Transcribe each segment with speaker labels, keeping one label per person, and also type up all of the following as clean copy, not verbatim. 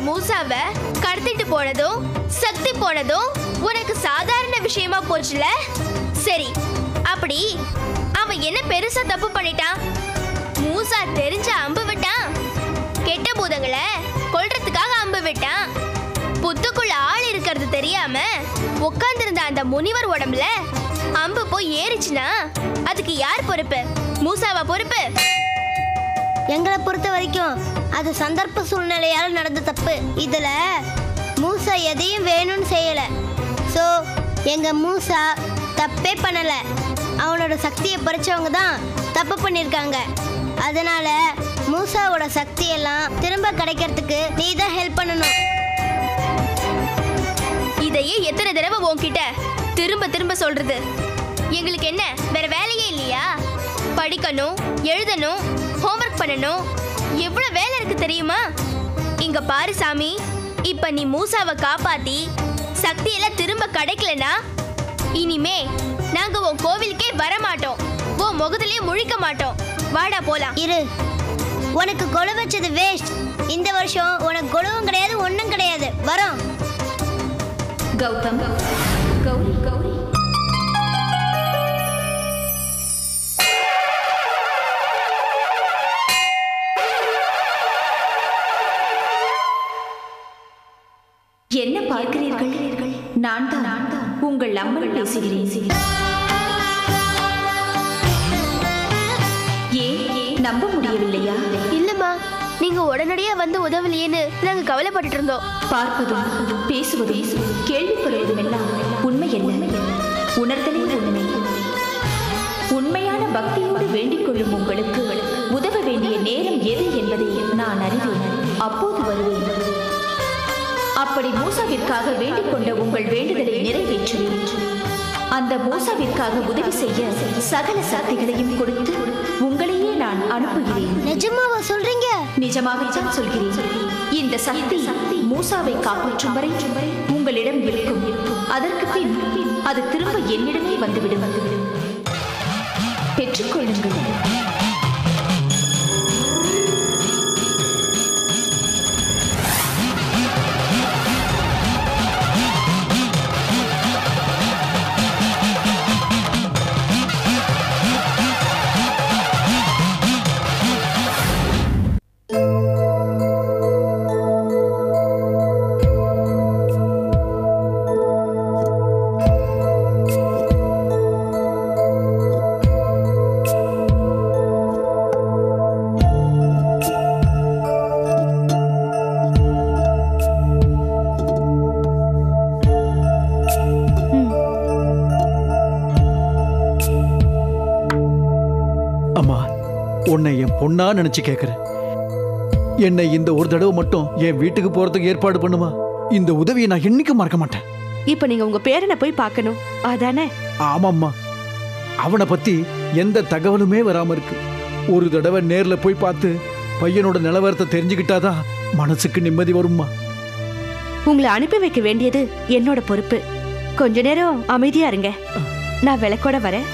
Speaker 1: மூசாவை கடத்திட்டு போனதும் சக்தி போனதும் உனக்கு சாதாரண விஷயமா போச்சுல? சரி, அப்படி அவன் என்ன பெருசா தப்பு பண்ணிட்டான்? மூசா தெரிஞ்ச அம்பு விட்டான். கெட்ட பூதங்களை கொல்றதுக்காக அம்பு விட்டான். புத்துக்குள்ள ஆள் இருக்கிறது தெரியாம உட்கார்ந்திருந்த அந்த முனிவர் உடம்புல அம்பு போய் ஏறிச்சுனா அதுக்கு யார் பொறுப்பு? மூசாவா பொறுப்பு?
Speaker 2: எங்களை பொறுத்த வரைக்கும் அது சந்தர்ப்ப சூழ்நிலையால் நடந்த தப்பு. இதுல மூசா எதையும் வேணும்னு செய்யல. ஸோ எங்க மூசா தப்பே பண்ணல. அவனோட சக்தியை பறிச்சவங்க தான் தப்பு பண்ணியிருக்காங்க. அதனால மூசாவோட சக்தியெல்லாம் திரும்ப கிடைக்கிறதுக்கு நீ தான் ஹெல்ப் பண்ணணும்.
Speaker 1: இதையே எத்தனை தடவை உன்கிட்ட திரும்ப திரும்ப சொல்றது? எங்களுக்கு என்ன வேற வேலையே இல்லையா? படிக்கணும், எழுதணும், ஹோம்ஒர்க் பண்ணணும், எவ்வளவு வேலை இருக்கு தெரியுமா? இங்க பாரு சாமி, இப்ப நீ மூசாவை காப்பாத்தி சக்தியெல்லாம் திரும்ப கிடைக்கலனா இனிமே நாங்க உன் கோவிலுக்கே வர மாட்டோம், உன் முகத்திலேயே முழிக்க மாட்டோம். வாடா போலாம்.
Speaker 2: இரு, உனக்கு கொலு வச்சது வேஸ்ட். இந்த வருஷம் உனக்கு கொலுவும் கிடையாது, ஒன்றும் கிடையாது. வரோம்.
Speaker 3: கௌதம், கௌரி, கௌரி, என்ன பார்க்கிறீர்கள்? நான் தான் உங்கள் அம்மன் பேசுகிறேன். ஏன் நம்ப முடியவில்லையா?
Speaker 1: இல்லம்மா, நீங்க உடனடியா வந்து உதவலையேன்னு நாங்க கவலைப்பட்டு இருந்தோம்.
Speaker 3: பார்ப்பதும் பேசுவதும் கேள்விப்படுவதும் எல்லாம் உண்மை என்ன? உணர்தலே உண்மை. உண்மையான பக்தியோடு வேண்டிக் கொள்ளும் உங்களுக்கு உதவ வேண்டிய நேரம் எது என்பதை நான் அறிவேன். அப்போது வருவேன். அப்படி மூசாவிற்காக வேண்டிக் கொண்ட உங்கள் வேண்டுதலை நிறைவேற்றுவேன். அந்த மூசாவிற்காக உதவி செய்ய சகல சக்திகளையும் கொடுத்து உங்களையே நான் அனுப்புகிறேன்.
Speaker 2: நிஜமாவா சொல்றீங்க?
Speaker 3: நிஜமாகத்தான் சொல்கிறேன். இந்த சக்தி மூசாவை காப்பாற்றும் வரை உங்களிடம் இருக்கும். அதற்கு பின் அது திரும்ப என்னிடமே வந்துவிடும். பெற்றுக்கொள்ளுங்கள்.
Speaker 4: உன்னை என் பொண்ணா நினைச்சு கேட்கிறேன். என்னை இந்த ஒரு தடவை மட்டும் என் வீட்டுக்கு போறதுக்கு ஏற்பாடு பண்ணுமா? இந்த உதவியை நான் என்னைக்கும் மறக்க மாட்டேன்.
Speaker 5: இப்ப நீங்க உங்க பேரனை போய் பார்க்கணும், அதானே?
Speaker 4: ஆமாம்மா, அவனை பத்தி எந்த தகவலுமே வராம இருக்கு. ஒரு தடவை நேர்ல போய் பார்த்து பையனோட நிலவரத்தை தெரிஞ்சுக்கிட்டாதான் மனசுக்கு நிம்மதி வரும்மா.
Speaker 5: உங்களை அனுப்பி வைக்க வேண்டியது என்னோட பொறுப்பு. கொஞ்ச நேரம் அமைதியா இருங்க, நான் விளக்கோட வரேன்.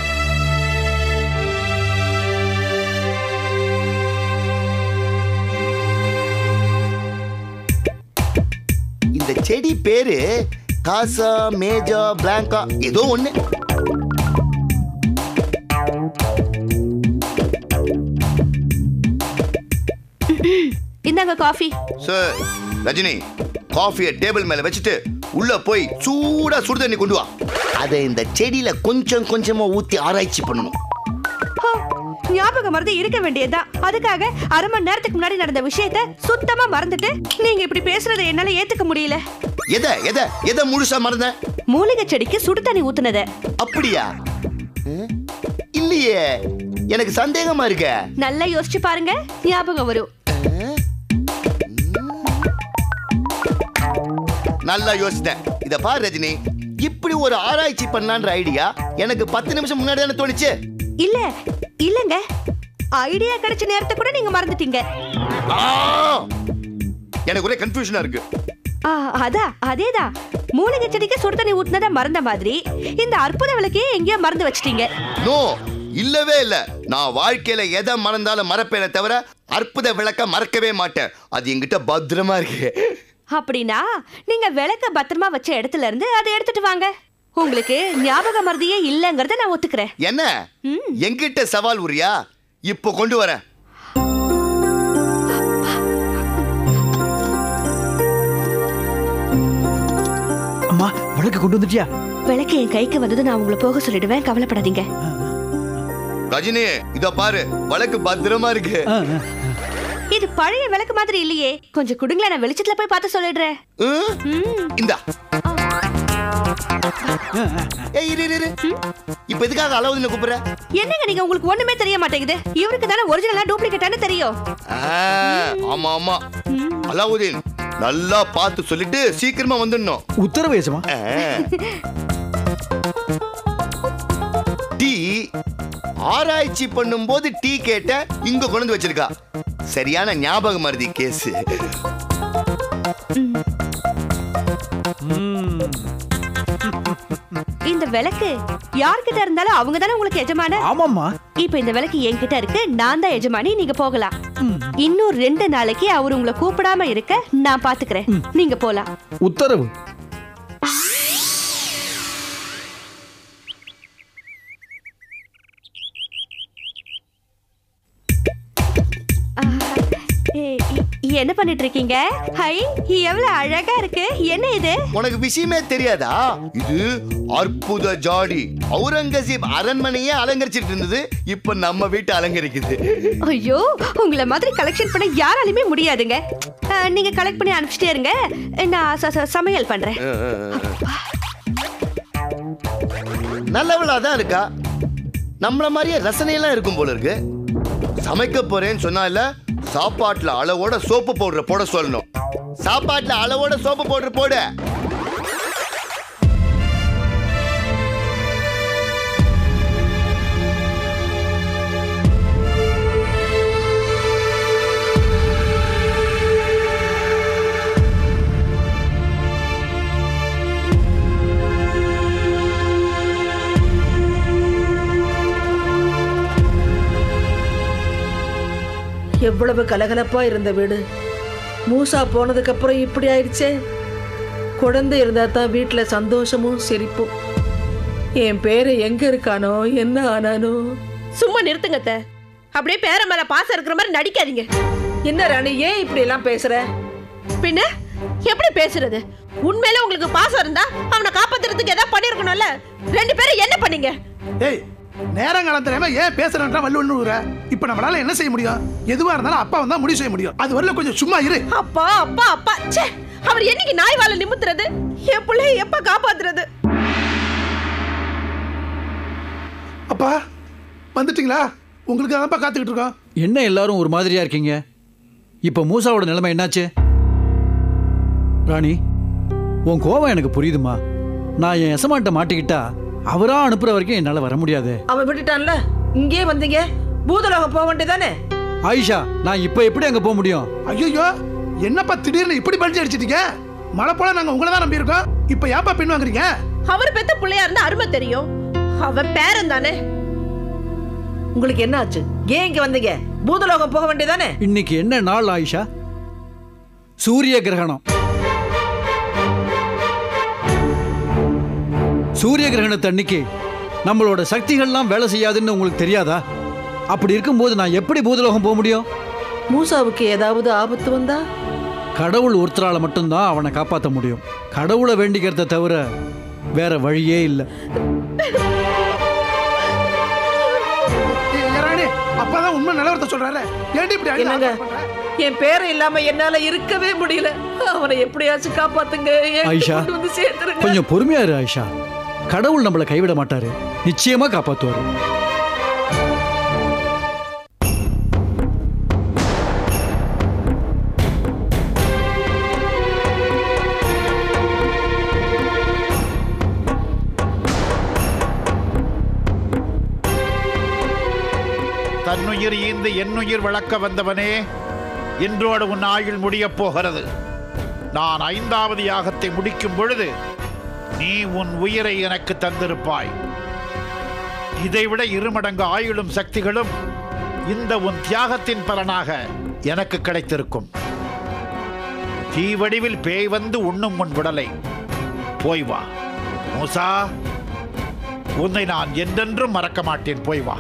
Speaker 6: இந்த செடி பேரு காசா மேஜா பிளாங்கா ஏதோ ஒண்ணு.
Speaker 5: இந்தாங்க காஃபி.
Speaker 6: சார், ரஜினி காஃபியை டேபிள் மேல வச்சுட்டு உள்ள போய் சூடா சுடு தண்ணி கொண்டு வா. அதை இந்த செடியில கொஞ்சம் கொஞ்சமா ஊத்தி ஆராய்ச்சி பண்ணணும்.
Speaker 5: ஞாபகம் மறந்து இருக்க வேண்டியதுதான். அதுக்காக அரை மணி நேரத்துக்கு முன்னாடி நடந்த விஷயத்த சுத்தமா மறந்துட்டு நீங்க இப்படி பேசுறதை என்னால ஏத்துக்க முடியல.
Speaker 6: எதை முழுசா மறந்த?
Speaker 5: மூலிகை செடிக்கு சுடு தண்ணி ஊத்துனத.
Speaker 6: அப்படியா? இல்லையே, எனக்கு சந்தேகமா இருக்க.
Speaker 5: நல்லா யோசிச்சு பாருங்க, ஞாபகம் வரும்.
Speaker 6: நல்லா யோசித்தேன். இத பாரு ரஜினி, இப்படி ஒரு ஆராய்ச்சி பண்ணலான்ற ஐடியா எனக்கு 10 நிமிஷம் முன்னாடி தானே தோணுச்சு.
Speaker 5: இல்லங்க, ஐடியா கிடைச்ச நேரத்தை கூட நீங்க மறந்துட்டீங்க.
Speaker 6: எனக்கு ஒரே கன்ஃபியூஷனா இருக்கு.
Speaker 5: அதேதான், மூலிகை செடிக்கு சுடு தண்ணி ஊத்துனத மறந்த மாதிரி இந்த அற்புத விளக்கையே எங்கேயோ மறந்து வச்சிட்டீங்க.
Speaker 6: நோ, இல்லவே இல்ல. நான் வாழ்க்கையில எதை மறந்தாலும் மறப்பேனே தவிர அற்புத விளக்க மறக்கவே மாட்டேன். அது என்கிட்ட பத்திரமா இருக்கு.
Speaker 5: அப்படின்னா நீங்க விளக்க பத்திரமா வச்ச இடத்துல இருந்து அதை எடுத்துட்டு வாங்க. உங்களுக்கு ஞாபக மறதியே இல்லங்கறத நான் ஒத்துக்கிறேன்.
Speaker 6: என்ன என்கிட்ட சவால் உரியா? இப்போ கொண்டு வரேன்.
Speaker 4: அம்மா விளக்கு கொண்டு வந்துட்டியா?
Speaker 5: விளக்கு என் கைக்கு வந்தது நான் உங்களை போக சொல்லிடுவேன், கவலைப்படாதீங்க.
Speaker 6: ரஜினி இத பாரு, விளக்கு பத்திரமா இருக்கு.
Speaker 5: இது பழைய விளக்கு மாதிரி இல்லையே, கொஞ்சம் குடுங்களேன், நான் வெளிச்சத்துல போய் பார்த்து சொல்லிடுறேன்.
Speaker 6: இந்தா. இப்ப எதுக்காக அலாவுதீன் கூப்பிடுற?
Speaker 5: என்னங்க நீங்க, உங்களுக்கு ஒண்ணுமே தெரிய மாட்டேங்குது. இவருக்கு தானே ஒரிஜினலா டூப்ளிகேட்டானு தெரியும்.
Speaker 6: ஆமா ஆமா, அலாவுதீன் நல்லா பார்த்து சொல்லிட்டு சீக்கிரமா வந்துடணும்.
Speaker 4: உத்தரவு ஏசமா.
Speaker 6: டீ ஆராய்ச்சி பண்ணும் போது டீ கேட்ட இங்க கொண்டு வச்சிருக்கா. சரியான ஞாபக மறதி கேஸ்.
Speaker 5: இந்த விளக்கு யார்கிட்ட இருந்தாலும் அவங்க தானே உங்களுக்கு எஜமான.
Speaker 4: ஆமாம்மா.
Speaker 5: இப்ப இந்த விளக்கு என்கிட்ட இருக்கு, நான் தான் எஜமானி, நீங்க போகலாம். இன்னும் 2 நாளைக்கு அவர் உங்களை கூப்பிடாம இருக்க நான் பாத்துக்கிறேன், நீங்க போலாம்.
Speaker 4: உத்தரவு.
Speaker 5: என்ன பண்ணிட்டு இருக்கீங்க? ஹை, எவ்வளவு அழகா இருக்கு. என்ன இது?
Speaker 6: உனக்கு விஷயமே தெரியாதா? இது அற்புத ஜாடி. அவுரங்கசீப் அரண்மனையே அலங்கரிச்சிட்டு இருந்தது, இப்ப நம்ம வீட்டு அலங்கரிக்குது.
Speaker 5: ஐயோ, உங்களை மாதிரி கலெக்ஷன் பண்ண யாராலுமே முடியாதுங்க. நீங்க கலெக்ட் பண்ணி அனுப்பிச்சிட்டே இருங்க, நான் சமையல் பண்றேன்.
Speaker 6: நல்லவளா தான் இருக்கா. நம்மள மாதிரியே ரசனையெல்லாம் இருக்கும் போல இருக்கு. சமைக்க போறேன்னு சொன்னால சாப்பாட்டுல அளவோட சோப்பு பவுடர் போட சொல்லணும். சாப்பாட்டுல அளவோட சோப்பு பவுடர் போடு.
Speaker 7: எவ்வளவு கலகலப்பா இருந்த வீடு மூசா போனதுக்கு அப்புறம் இப்படி ஆயிடுச்சே. குழந்தை இருந்தா தான் வீட்டுல சந்தோஷமும் சிரிப்பும். என் பேரை எங்க இருக்கானோ, என்ன ஆனானோ.
Speaker 5: சும்மா நிறுத்துங்க அத்தை. அப்படியே பேர மேல பாசம் இருக்கிற மாதிரி நடிக்காதீங்க.
Speaker 7: என்ன ராணி, ஏன் இப்படி எல்லாம் பேசுற?
Speaker 5: பின்ன எப்படி பேசுறது? உண்மையில உங்களுக்கு பாசம் இருந்தா அவனை காப்பாத்துறதுக்கு ஏதாவது பண்ணிருக்கணும்ல. 2 பேரும் என்ன பண்ணீங்க?
Speaker 8: ஏய், நேரங்காலம் தெரியாம ஏன் பேசுறேன்றா வல்லுற. இப்ப நம்மளால என்ன செய்ய முடியும்? எதுவா இருந்தாலும் அப்பா வந்தா முடிவு செய்ய முடியும். அது வரல கொஞ்சம் சும்மா இரு.
Speaker 5: அப்பா அப்பா அப்பா, ச்சே, அவர் என்னைக்கு நாய் வாழ நிமித்துறது? என் பிள்ளைய எப்ப காப்பாத்துறது?
Speaker 8: அப்பா வந்துட்டீங்களா? உங்களுக்கு தான் காத்துக்கிட்டு இருக்கோம்.
Speaker 4: என்ன எல்லாரும் ஒரு மாதிரியா இருக்கீங்க? இப்ப மூசாவோட நிலைமை என்னாச்சு? ராணி, உன் கோவம் எனக்கு புரியுதுமா. நான் என் எசமாட்ட மாட்டிக்கிட்டா அவரா அனுப்புற வரைக்கும் என்னால வர முடியாது.
Speaker 7: அவன் விட்டுட்டான்ல, இங்கே வந்தீங்க. பூதலோகம் போக வேண்டியதானே?
Speaker 4: ஆயிஷா, நான் இப்ப எப்படி அங்க போக முடியும்?
Speaker 8: ஐயோ, என்னப்பா திடீர்னு இப்படி பல்ஜி அடிச்சிட்டீங்க? மழை போல நாங்க உங்களை தான் நம்பி இருக்கோம். இப்ப ஏன்பா பின் வாங்குறீங்க?
Speaker 5: அவர் பெத்த பிள்ளையா இருந்தா அருமை தெரியும். அவன் பேரன் தானே.
Speaker 7: உங்களுக்கு என்ன ஆச்சு? ஏன் இங்க வந்தீங்க? பூதலோகம் போக வேண்டியதானே?
Speaker 4: இன்னைக்கு என்ன நாள் ஆயிஷா? சூரிய கிரகணம். சூரிய கிரகணத்து அன்னைக்கு நம்மளோட சக்திகள்லாம் வேலை செய்யாதுன்னு உங்களுக்கு தெரியாதா? அப்படி இருக்கும்போது நான் எப்படி பூதலோகம் போக முடியும்?
Speaker 7: மூசாவுக்கு ஏதாவது ஆபத்து வந்தா
Speaker 4: கடவுள் ஒருத்தரால மட்டும்தான் அவனை காப்பாற்ற முடியும். கடவுளை வேண்டிக்கிறத தவிர வேற வழியே இல்லை.
Speaker 8: அப்பதான் உண்மை நிலவரத்தை சொல்றாரு.
Speaker 7: என்னங்க, என் பேரை இல்லாம என்னால இருக்கவே முடியல. அவனை எப்படியாச்சும் காப்பாத்துங்க.
Speaker 4: ஆயிஷா, கொஞ்சம் பொறுமையா இரு ஆயிஷா. கடவுள் நம்மளை கைவிட மாட்டாரு, நிச்சயமா காப்பாத்துவாரு.
Speaker 9: தன்னுயிர் ஈந்து என்னுயிர் வளர்க்க வந்தவனே, இன்றோடு உன் ஆயுள் முடியப் போகிறது. நான் 5வது யாகத்தை முடிக்கும் பொழுது நீ உன் உயிரை எனக்கு தந்திருப்பாய். இதைவிட 2 மடங்கு ஆயுளும் சக்திகளும் இந்த உன் தியாகத்தின் பலனாக எனக்கு கிடைத்திருக்கும். தீ வடிவில் பேய் வந்து உண்ணும் உன் உடலை போய் வா. மூசா, உன்னை நான் என்றென்றும் மறக்க மாட்டேன். போய் வா.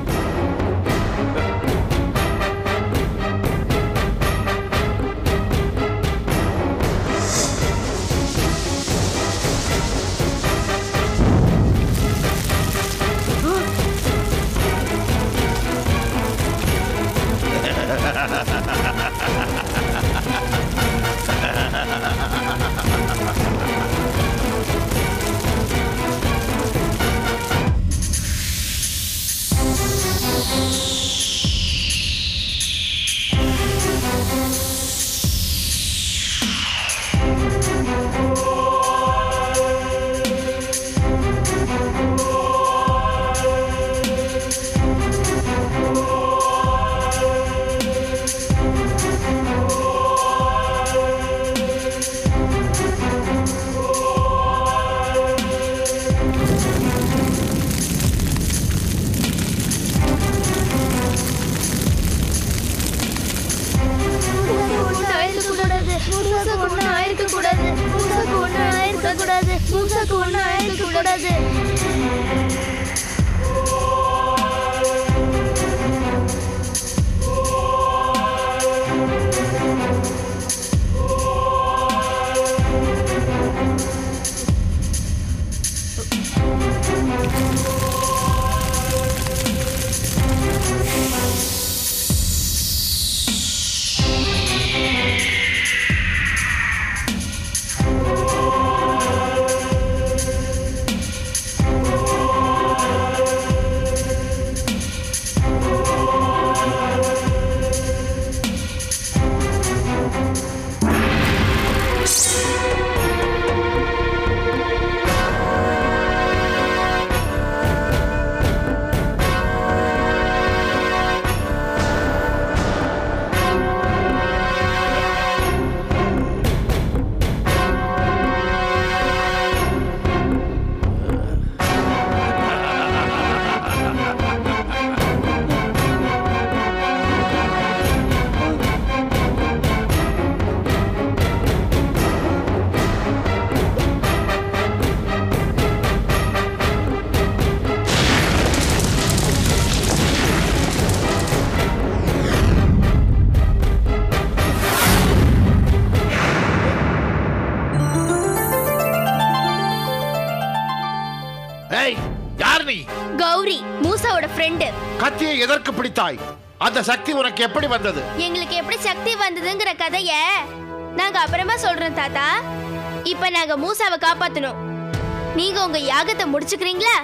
Speaker 1: கௌரி, மூசாவோட ஃப்ரெண்ட்.
Speaker 9: கத்தியை எதற்கு பிடித்தாய்? அந்த சக்தி உனக்கு எப்படி வந்தது?
Speaker 1: எங்களுக்கு எப்படி சக்தி வந்ததுங்கிற கதைய நாங்க அப்புறமா சொல்றோம் தாத்தா. இப்ப நாங்க மூசாவை காப்பாத்தணும். நீங்க உங்க யாகத்தை முடிச்சுக்கிறீங்களா?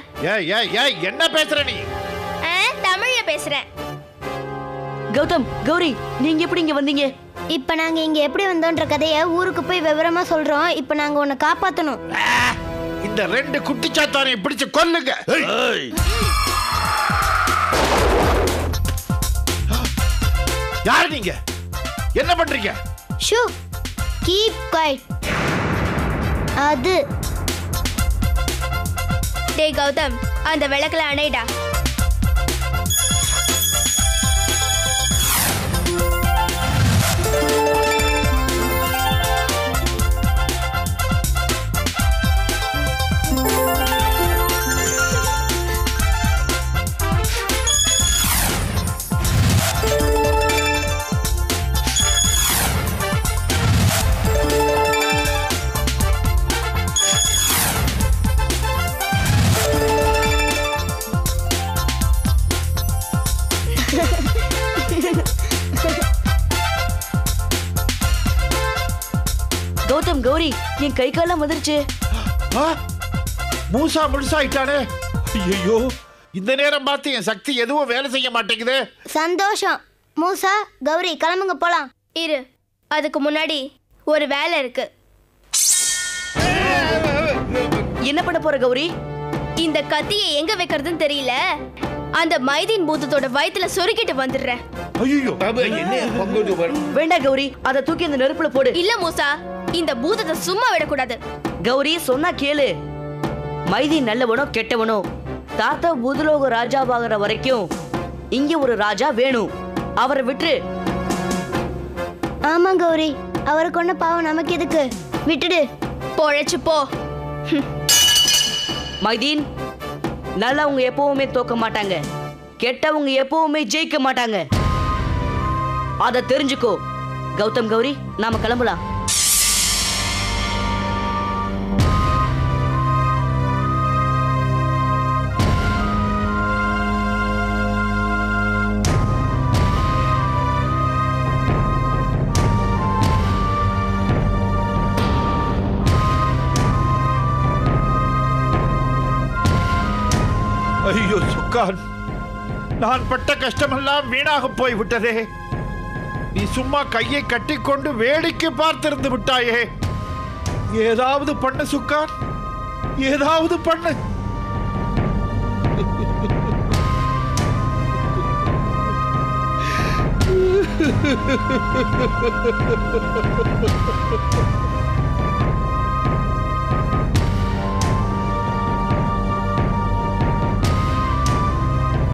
Speaker 9: என்ன பேசுற நீ?
Speaker 1: தமிழ்ல பேசுறேன்.
Speaker 10: கௌதம், கௌரி, நீங்க எப்படி இங்க வந்தீங்க?
Speaker 2: இப்ப நாங்க இங்க எப்படி வந்தோன்ற கதைய ஊருக்கு போய் விவரமா சொல்றோம். இப்ப நாங்க உன்னை காப்பாத்தணும்.
Speaker 9: இந்த 2 குட்டிச்சாத்தானை பிடிச்சு கொல்லுங்க. யார் நீங்க? என்ன பண்றீங்க?
Speaker 2: Shh, keep quiet. அது
Speaker 1: டேய் கௌதம், அந்த விளக்குல அணைடா.
Speaker 10: கௌதம், கௌரி, என் கை காலம் வந்துருச்சு.
Speaker 9: மூசா முழுசாயிட்டானே. ஐயோ, இந்த நேரம் பார்த்து என் சக்தி எதுவும் வேலை செய்ய மாட்டேங்குது.
Speaker 2: சந்தோஷம். மூசா, கௌரி, கிளம்புங்க போலாம்.
Speaker 1: இரு, அதுக்கு முன்னாடி ஒரு வேலை இருக்கு.
Speaker 10: என்ன பண்ண போற கௌரி?
Speaker 1: இந்த கத்தியை எங்க வைக்கிறதுன்னு தெரியல. அந்த மைதீன் பூதத்தோட வயித்துல சொருக்கிட்டு வந்துடுறேன்.
Speaker 9: ஐயோ,
Speaker 10: வேண்டாம் கௌரி, அதை தூக்கி அந்த நெருப்புல போடு.
Speaker 1: இல்ல மூசா, இந்த பூதத்தை சும்மா விடக்கூடாது.
Speaker 10: கௌரி, சொன்னா கேளு. மைதீன் நல்லவனோ கெட்டவனோ தாத்தா பூதலோக ராஜாவாகிற வரைக்கும் இங்க ஒரு ராஜா வேணும். அவரை விட்டு.
Speaker 2: ஆமா கௌரி, அவருக்கு ஒண்ணு பாவம், நமக்கு எதுக்கு, விட்டுடு.
Speaker 1: பொழைச்சு போ.
Speaker 10: மைதீன், நல்லவங்க எப்பவுமே தோக்க மாட்டாங்க, கெட்டவங்க எப்பவுமே ஜெயிக்க மாட்டாங்க. அத தெரிஞ்சுக்கோ. கௌதம், கௌரி, நாம கிளம்பலாம்.
Speaker 9: ஐயோ சுக்கான், நான் பட்ட கஷ்டமெல்லாம் வீணாக போய் விட்டதே. நீ சும்மா கையை கட்டிக்கொண்டு வேடிக்கை பார்த்திருந்து விட்டாயே. ஏதாவது பண்ணு சுக்கான், ஏதாவது பண்ணு.